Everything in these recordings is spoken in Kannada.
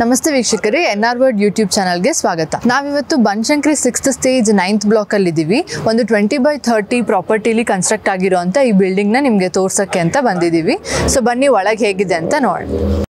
ನಮಸ್ತೆ ವೀಕ್ಷಕರೇ, ಎನ್ಆರ್ ವರ್ಡ್ ಯೂಟ್ಯೂಬ್ ಚಾನಲ್ಗೆ ಸ್ವಾಗತ. ನಾವಿವತ್ತು Banashankari 6th stage 9th block ಅಲ್ಲಿ ಇದ್ದೀವಿ. ಒಂದು 20x30 ಪ್ರಾಪರ್ಟಿಲಿ ಕನ್ಸ್ಟ್ರಕ್ಟ್ ಆಗಿರೋಂಥ ಈ ಬಿಲ್ಡಿಂಗ್ನ ನಿಮಗೆ ತೋರ್ಸಕ್ಕೆ ಅಂತ ಬಂದಿದ್ದೀವಿ. ಸೊ ಬನ್ನಿ ಒಳಗೆ ಹೇಗಿದೆ ಅಂತ ನೋಡಿ.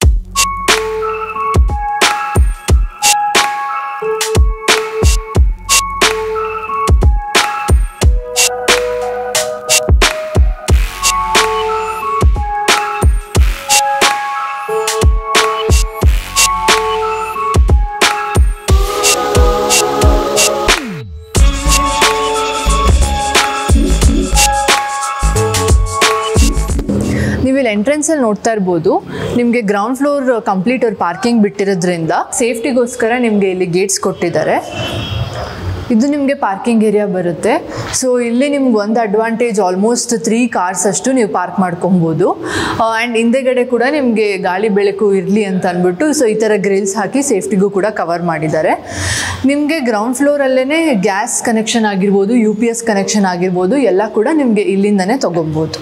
ನೀವು ಇಲ್ಲಿ ಎಂಟ್ರೆನ್ಸ್ ಅಲ್ಲಿ ನೋಡ್ತಾ ಇರ್ಬೋದು, ನಿಮಗೆ ಗ್ರೌಂಡ್ ಫ್ಲೋರ್ ಕಂಪ್ಲೀಟ್ ಅವ್ರು ಪಾರ್ಕಿಂಗ್ ಬಿಟ್ಟಿರೋದ್ರಿಂದ ಸೇಫ್ಟಿಗೋಸ್ಕರ ನಿಮಗೆ ಇಲ್ಲಿ ಗೇಟ್ಸ್ ಕೊಟ್ಟಿದ್ದಾರೆ. ಇದು ನಿಮಗೆ ಪಾರ್ಕಿಂಗ್ ಏರಿಯಾ ಬರುತ್ತೆ. ಸೊ ಇಲ್ಲಿ ನಿಮ್ಗೆ ಒಂದು ಅಡ್ವಾಂಟೇಜ್, ಆಲ್ಮೋಸ್ಟ್ 3 ಕಾರ್ಸ್ ಅಷ್ಟು ನೀವು ಪಾರ್ಕ್ ಮಾಡ್ಕೊಬೋದು. ಆ್ಯಂಡ್ ಹಿಂದೆಗಡೆ ಕೂಡ ನಿಮಗೆ ಗಾಳಿ ಬೆಳಕು ಇರಲಿ ಅಂತ ಅಂದ್ಬಿಟ್ಟು ಸೊ ಈ ಥರ ಗ್ರಿಲ್ಸ್ ಹಾಕಿ ಸೇಫ್ಟಿಗೂ ಕೂಡ ಕವರ್ ಮಾಡಿದ್ದಾರೆ. ನಿಮಗೆ ಗ್ರೌಂಡ್ ಫ್ಲೋರಲ್ಲೇ ಗ್ಯಾಸ್ ಕನೆಕ್ಷನ್ ಆಗಿರ್ಬೋದು, UPS ಕನೆಕ್ಷನ್ ಆಗಿರ್ಬೋದು, ಎಲ್ಲ ಕೂಡ ನಿಮಗೆ ಇಲ್ಲಿಂದನೇ ತೊಗೊಬೋದು.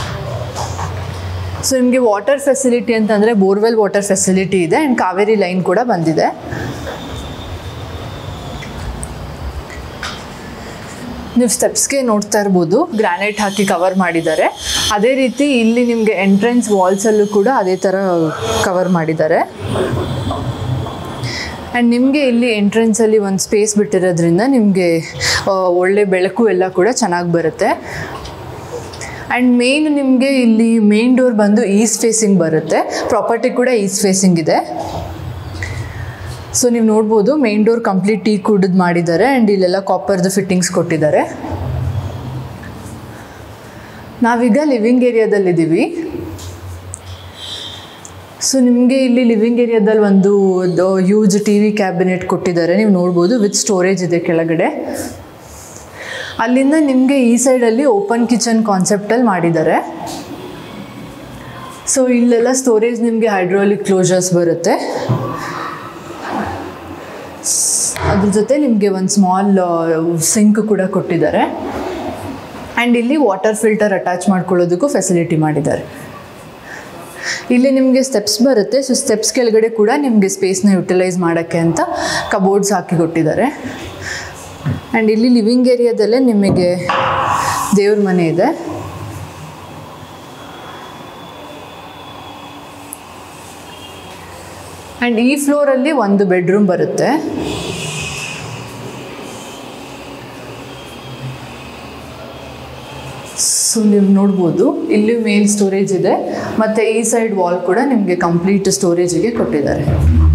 ಸೊ ನಿಮಗೆ ವಾಟರ್ ಫೆಸಿಲಿಟಿ ಅಂತಂದರೆ ಬೋರ್ವೆಲ್ ವಾಟರ್ ಫೆಸಿಲಿಟಿ ಇದೆ ಆ್ಯಂಡ್ ಕಾವೇರಿ ಲೈನ್ ಕೂಡ ಬಂದಿದೆ. ನೀವು ಸ್ಟೆಪ್ಸ್ಗೆ ನೋಡ್ತಾ ಇರ್ಬೋದು, ಗ್ರಾನೈಟ್ ಹಾಕಿ ಕವರ್ ಮಾಡಿದ್ದಾರೆ. ಅದೇ ರೀತಿ ಇಲ್ಲಿ ನಿಮಗೆ ಎಂಟ್ರೆನ್ಸ್ ವಾಲ್ಸಲ್ಲೂ ಕೂಡ ಅದೇ ಥರ ಕವರ್ ಮಾಡಿದ್ದಾರೆ. ಆ್ಯಂಡ್ ನಿಮಗೆ ಇಲ್ಲಿ ಎಂಟ್ರೆನ್ಸಲ್ಲಿ ಒಂದು ಸ್ಪೇಸ್ ಬಿಟ್ಟಿರೋದ್ರಿಂದ ನಿಮಗೆ ಒಳ್ಳೆ ಬೆಳಕು ಎಲ್ಲ ಕೂಡ ಚೆನ್ನಾಗಿ ಬರುತ್ತೆ. ಆ್ಯಂಡ್ ಮೇನ್ ನಿಮಗೆ ಇಲ್ಲಿ ಮೇನ್ ಡೋರ್ ಬಂದು ಈಸ್ಟ್ ಫೇಸಿಂಗ್ ಬರುತ್ತೆ. ಪ್ರಾಪರ್ಟಿ ಕೂಡ ಈಸ್ಟ್ ಫೇಸಿಂಗ್ ಇದೆ. ಸೊ ನೀವು ನೋಡ್ಬೋದು, main door complete teak wood ಮಾಡಿದ್ದಾರೆ ಆ್ಯಂಡ್ ಇಲ್ಲೆಲ್ಲ ಕಾಪರ್ದು ಫಿಟ್ಟಿಂಗ್ಸ್ ಕೊಟ್ಟಿದ್ದಾರೆ. ನಾವೀಗ ಲಿವಿಂಗ್ ಏರಿಯಾದಲ್ಲಿದ್ದೀವಿ. ಸೊ ನಿಮಗೆ ಇಲ್ಲಿ ಲಿವಿಂಗ್ ಏರಿಯಾದಲ್ಲಿ ಒಂದು ಹ್ಯೂಜ್ TV ಕ್ಯಾಬಿನೆಟ್ ಕೊಟ್ಟಿದ್ದಾರೆ, ನೀವು ನೋಡ್ಬೋದು, ವಿತ್ ಸ್ಟೋರೇಜ್ ಇದೆ ಕೆಳಗಡೆ. ಅಲ್ಲಿಂದ ನಿಮಗೆ ಈ ಸೈಡಲ್ಲಿ ಓಪನ್ ಕಿಚನ್ ಕಾನ್ಸೆಪ್ಟಲ್ಲಿ ಮಾಡಿದ್ದಾರೆ. ಸೊ ಇಲ್ಲೆಲ್ಲ ಸ್ಟೋರೇಜ್ ನಿಮಗೆ ಹೈಡ್ರಾಲಿಕ್ ಕ್ಲೋಸರ್ಸ್ ಬರುತ್ತೆ. ಅದ್ರ ಜೊತೆ ನಿಮಗೆ ಒಂದು ಸ್ಮಾಲ್ ಸಿಂಕ್ ಕೂಡ ಕೊಟ್ಟಿದ್ದಾರೆ. ಆ್ಯಂಡ್ ಇಲ್ಲಿ ವಾಟರ್ ಫಿಲ್ಟರ್ ಅಟ್ಯಾಚ್ ಮಾಡ್ಕೊಳ್ಳೋದಕ್ಕೂ ಫೆಸಿಲಿಟಿ ಮಾಡಿದ್ದಾರೆ. ಇಲ್ಲಿ ನಿಮಗೆ ಸ್ಟೆಪ್ಸ್ ಬರುತ್ತೆ. ಸೊ ಸ್ಟೆಪ್ಸ್ ಕೆಳಗಡೆ ಕೂಡ ನಿಮಗೆ ಸ್ಪೇಸ್ನ ಯುಟಿಲೈಸ್ ಮಾಡೋಕ್ಕೆ ಅಂತ ಕಬೋರ್ಡ್ಸ್ ಹಾಕಿ ಕೊಟ್ಟಿದ್ದಾರೆ. ಆ್ಯಂಡ್ ಇಲ್ಲಿ ಲಿವಿಂಗ್ ಏರಿಯಾದಲ್ಲೇ ನಿಮಗೆ ದೇವ್ರ ಮನೆ ಇದೆ. ಆ್ಯಂಡ್ ಈ ಫ್ಲೋರಲ್ಲಿ ಒಂದು ಬೆಡ್ರೂಮ್ ಬರುತ್ತೆ. ಸೊ ನೀವು ನೋಡ್ಬೋದು, ಇಲ್ಲಿ ಮೇಲ್ ಸ್ಟೋರೇಜ್ ಇದೆ ಮತ್ತು ಈ ಸೈಡ್ ವಾಲ್ ಕೂಡ ನಿಮಗೆ ಕಂಪ್ಲೀಟ್ ಸ್ಟೋರೇಜಿಗೆ ಕೊಟ್ಟಿದ್ದಾರೆ.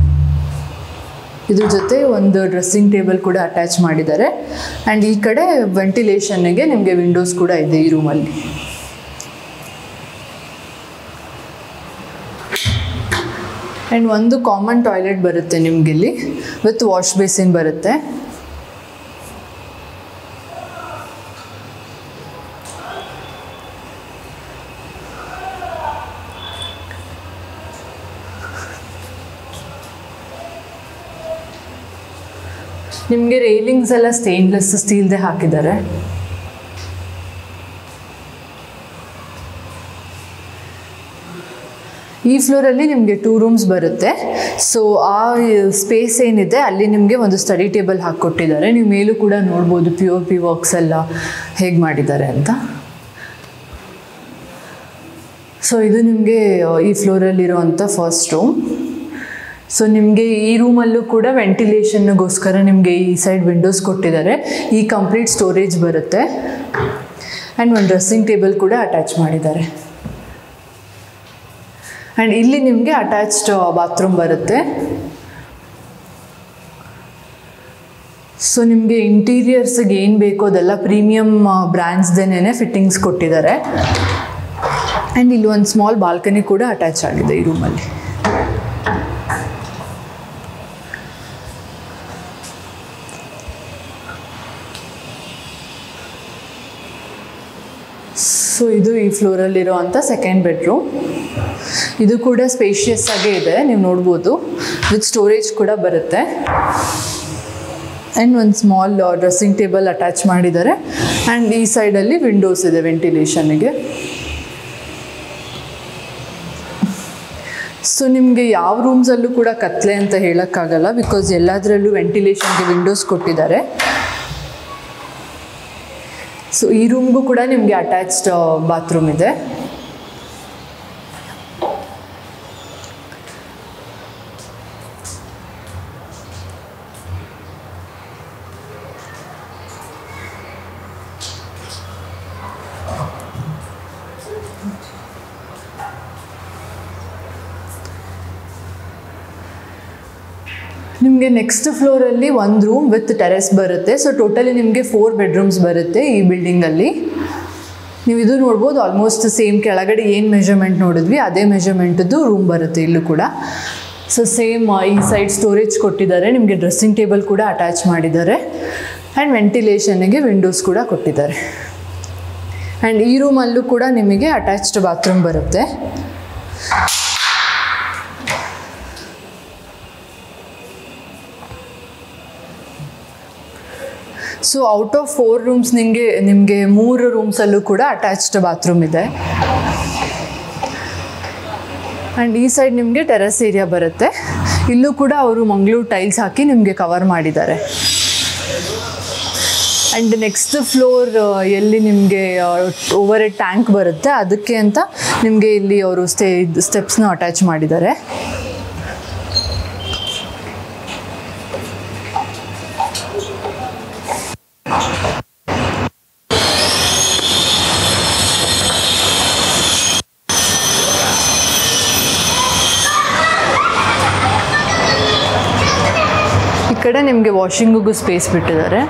ಇದ್ರ ಜೊತೆ ಒಂದು ಡ್ರೆಸ್ಸಿಂಗ್ ಟೇಬಲ್ ಕೂಡ ಅಟ್ಯಾಚ್ ಮಾಡಿದ್ದಾರೆ. ಆ್ಯಂಡ್ ಈ ಕಡೆ ವೆಂಟಿಲೇಷನ್ಗೆ ನಿಮಗೆ ವಿಂಡೋಸ್ ಕೂಡ ಇದೆ ಈ ರೂಮಲ್ಲಿ. ಆ್ಯಂಡ್ ಒಂದು ಕಾಮನ್ ಟಾಯ್ಲೆಟ್ ಬರುತ್ತೆ ನಿಮಗಿಲ್ಲಿ, ವಿತ್ ವಾಶ್ ಬೇಸಿನ್ ಬರುತ್ತೆ. ನಿಮಗೆ ರೈಲಿಂಗ್ಸ್ ಎಲ್ಲ ಸ್ಟೇನ್ಲೆಸ್ ಸ್ಟೀಲ್ದೇ ಹಾಕಿದ್ದಾರೆ. ಈ ಫ್ಲೋರಲ್ಲಿ ನಿಮಗೆ 2 ರೂಮ್ಸ್ ಬರುತ್ತೆ. ಸೊ ಆ ಸ್ಪೇಸ್ ಏನಿದೆ ಅಲ್ಲಿ ನಿಮಗೆ ಒಂದು ಸ್ಟಡಿ ಟೇಬಲ್ ಹಾಕಿಕೊಟ್ಟಿದ್ದಾರೆ. ನೀವು ಮೇಲೂ ಕೂಡ ನೋಡ್ಬೋದು POP ವರ್ಕ್ಸ್ ಎಲ್ಲ ಹೇಗೆ ಮಾಡಿದ್ದಾರೆ ಅಂತ. ಸೊ ಇದು ನಿಮಗೆ ಈ ಫ್ಲೋರಲ್ಲಿರೋವಂಥ ಫಸ್ಟ್ ರೂಮ್. ಸೊ ನಿಮಗೆ ಈ ರೂಮಲ್ಲೂ ಕೂಡ ವೆಂಟಿಲೇಷನ್ಗೋಸ್ಕರ ನಿಮಗೆ ಈ ಸೈಡ್ ವಿಂಡೋಸ್ ಕೊಟ್ಟಿದ್ದಾರೆ. ಈ ಕಂಪ್ಲೀಟ್ ಸ್ಟೋರೇಜ್ ಬರುತ್ತೆ. ಆ್ಯಂಡ್ ಒಂದು ಡ್ರೆಸ್ಸಿಂಗ್ ಟೇಬಲ್ ಕೂಡ ಅಟ್ಯಾಚ್ ಮಾಡಿದ್ದಾರೆ. ಆ್ಯಂಡ್ ಇಲ್ಲಿ ನಿಮಗೆ ಅಟ್ಯಾಚ್ಡ್ ಬಾತ್ರೂಮ್ ಬರುತ್ತೆ. ಸೊ ನಿಮಗೆ ಇಂಟೀರಿಯರ್ಸ್ಗೆ ಏನು ಬೇಕೋ ಅದೆಲ್ಲ ಪ್ರೀಮಿಯಮ್ ಬ್ರ್ಯಾಂಡ್ಸ್ದೇನೆ ಫಿಟ್ಟಿಂಗ್ಸ್ ಕೊಟ್ಟಿದ್ದಾರೆ. ಆ್ಯಂಡ್ ಇಲ್ಲಿ ಒಂದು ಸ್ಮಾಲ್ ಬಾಲ್ಕನಿ ಕೂಡ ಅಟ್ಯಾಚ್ ಆಗಿದೆ ಈ ರೂಮಲ್ಲಿ. ಸೊ ಇದು ಈ ಫ್ಲೋರಲ್ಲಿರೋ ಅಂಥ ಸೆಕೆಂಡ್ ಬೆಡ್ರೂಮ್. ಇದು ಕೂಡ ಸ್ಪೇಷಿಯಸ್ ಆಗೇ ಇದೆ, ನೀವು ನೋಡ್ಬೋದು, ವಿತ್ ಸ್ಟೋರೇಜ್ ಕೂಡ ಬರುತ್ತೆ. ಆ್ಯಂಡ್ ಒಂದು ಸ್ಮಾಲ್ ಡ್ರೆಸ್ಸಿಂಗ್ ಟೇಬಲ್ ಅಟ್ಯಾಚ್ ಮಾಡಿದ್ದಾರೆ. ಆ್ಯಂಡ್ ಈ ಸೈಡಲ್ಲಿ ವಿಂಡೋಸ್ ಇದೆ ವೆಂಟಿಲೇಷನ್ಗೆ. ಸೊ ನಿಮಗೆ ಯಾವ ರೂಮ್ಸಲ್ಲೂ ಕೂಡ ಕತ್ಲೆ ಅಂತ ಹೇಳೋಕ್ಕಾಗಲ್ಲ, ಬಿಕಾಸ್ ಎಲ್ಲದರಲ್ಲೂ ವೆಂಟಿಲೇಷನ್ಗೆ ವಿಂಡೋಸ್ ಕೊಟ್ಟಿದ್ದಾರೆ. ಸೊ ಈ ರೂಮ್ಗೂ ಕೂಡ ನಿಮಗೆ ಅಟ್ಯಾಚ್ಡ್ ಬಾತ್ರೂಮ್ ಇದೆ. ನಿಮಗೆ ನೆಕ್ಸ್ಟ್ ಫ್ಲೋರಲ್ಲಿ ಒಂದು ರೂಮ್ ವಿತ್ ಟೆರೆಸ್ ಬರುತ್ತೆ. ಸೊ ಟೋಟಲಿ ನಿಮಗೆ 4 ಬೆಡ್ರೂಮ್ಸ್ ಬರುತ್ತೆ ಈ ಬಿಲ್ಡಿಂಗಲ್ಲಿ. ನೀವು ಇದು ನೋಡ್ಬೋದು, ಆಲ್ಮೋಸ್ಟ್ ಸೇಮ್ ಕೆಳಗಡೆ ಏನು ಮೆಷರ್ಮೆಂಟ್ ನೋಡಿದ್ವಿ ಅದೇ ಮೆಷರ್ಮೆಂಟದ್ದು ರೂಮ್ ಬರುತ್ತೆ ಇಲ್ಲೂ ಕೂಡ. ಸೊ ಸೇಮ್ ಈ ಸೈಡ್ ಸ್ಟೋರೇಜ್ ಕೊಟ್ಟಿದ್ದಾರೆ, ನಿಮಗೆ ಡ್ರೆಸ್ಸಿಂಗ್ ಟೇಬಲ್ ಕೂಡ ಅಟ್ಯಾಚ್ ಮಾಡಿದ್ದಾರೆ ಆ್ಯಂಡ್ ವೆಂಟಿಲೇಷನ್ಗೆ ವಿಂಡೋಸ್ ಕೂಡ ಕೊಟ್ಟಿದ್ದಾರೆ. ಆ್ಯಂಡ್ ಈ ರೂಮಲ್ಲೂ ಕೂಡ ನಿಮಗೆ ಅಟ್ಯಾಚ್ಡ್ ಬಾತ್ರೂಮ್ ಬರುತ್ತೆ. ಸೊ ಔಟ್ ಆಫ್ 4 ರೂಮ್ಸ್ ನಿಮಗೆ 3 ರೂಮ್ಸಲ್ಲೂ ಕೂಡ ಅಟ್ಯಾಚ್ಡ್ ಬಾತ್ರೂಮ್ ಇದೆ. ಆ್ಯಂಡ್ ಈ ಸೈಡ್ ನಿಮಗೆ ಟೆರೆಸ್ ಏರಿಯಾ ಬರುತ್ತೆ. ಇಲ್ಲೂ ಕೂಡ ಅವರು ಮಂಗಳೂರು ಟೈಲ್ಸ್ ಹಾಕಿ ನಿಮಗೆ ಕವರ್ ಮಾಡಿದ್ದಾರೆ. ಆ್ಯಂಡ್ ನೆಕ್ಸ್ಟ್ ಫ್ಲೋರ್ ಎಲ್ಲಿ ನಿಮಗೆ ಓವರ್ ಹೆಡ್ ಟ್ಯಾಂಕ್ ಬರುತ್ತೆ ಅದಕ್ಕೆ ಅಂತ ನಿಮಗೆ ಇಲ್ಲಿ ಅವರು ಸ್ಟೆಪ್ಸ್ನ ಅಟ್ಯಾಚ್ ಮಾಡಿದ್ದಾರೆ. ಈ ಕಡೆ ನಿಮಗೆ ವಾಷಿಂಗಿಗೂ ಸ್ಪೇಸ್ ಬಿಟ್ಟಿದ್ದಾರೆ.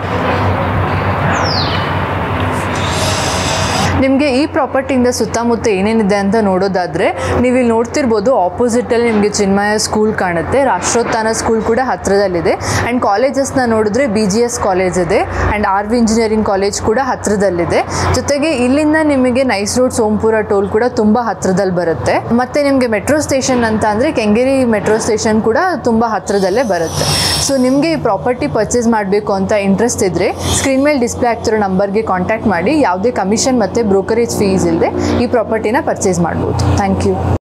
ನಿಮಗೆ ಈ ಪ್ರಾಪರ್ಟಿಯಿಂದ ಸುತ್ತಮುತ್ತ ಏನೇನಿದೆ ಅಂತ ನೋಡೋದಾದರೆ ನೀವು ಇಲ್ಲಿ ನೋಡ್ತಿರ್ಬೋದು, ಆಪೋಸಿಟಲ್ಲಿ ನಿಮಗೆ ಚಿನ್ಮಯ ಸ್ಕೂಲ್ ಕಾಣುತ್ತೆ, ರಾಷ್ಟ್ರೋತ್ಥಾನ ಸ್ಕೂಲ್ ಕೂಡ ಹತ್ತಿರದಲ್ಲಿದೆ. ಆ್ಯಂಡ್ ಕಾಲೇಜಸ್ನ ನೋಡಿದ್ರೆ BGS ಕಾಲೇಜ್ ಇದೆ ಆ್ಯಂಡ್ RV ಇಂಜಿನಿಯರಿಂಗ್ ಕಾಲೇಜ್ ಕೂಡ ಹತ್ತಿರದಲ್ಲಿದೆ. ಜೊತೆಗೆ ಇಲ್ಲಿಂದ ನಿಮಗೆ ನೈಸ್ ರೋಡ್ ಸೋಂಪುರ ಟೋಲ್ ಕೂಡ ತುಂಬ ಹತ್ತಿರದಲ್ಲಿ ಬರುತ್ತೆ. ಮತ್ತು ನಿಮಗೆ ಮೆಟ್ರೋ ಸ್ಟೇಷನ್ ಅಂತ ಅಂದರೆ ಕೆಂಗೇರಿ ಮೆಟ್ರೋ ಸ್ಟೇಷನ್ ಕೂಡ ತುಂಬ ಹತ್ತಿರದಲ್ಲೇ ಬರುತ್ತೆ. ಸೊ ನಿಮಗೆ ಈ ಪ್ರಾಪರ್ಟಿ ಪರ್ಚೇಸ್ ಮಾಡಬೇಕು ಅಂತ ಇಂಟ್ರೆಸ್ಟ್ ಇದ್ದರೆ ಸ್ಕ್ರೀನ್ ಮೇಲೆ ಡಿಸ್ಪ್ಲೇ ಆಗ್ತಿರೋ ನಂಬರ್ಗೆ ಕಾಂಟ್ಯಾಕ್ಟ್ ಮಾಡಿ. ಯಾವುದೇ ಕಮಿಷನ್ ಮತ್ತು ಬ್ರೋಕರೇಜ್ ಫೀಸ್ ಇಲ್ಲದೆ ಈ ಪ್ರಾಪರ್ಟಿನ ಪರ್ಚೇಸ್ ಮಾಡ್ಬೋದು. Thank you.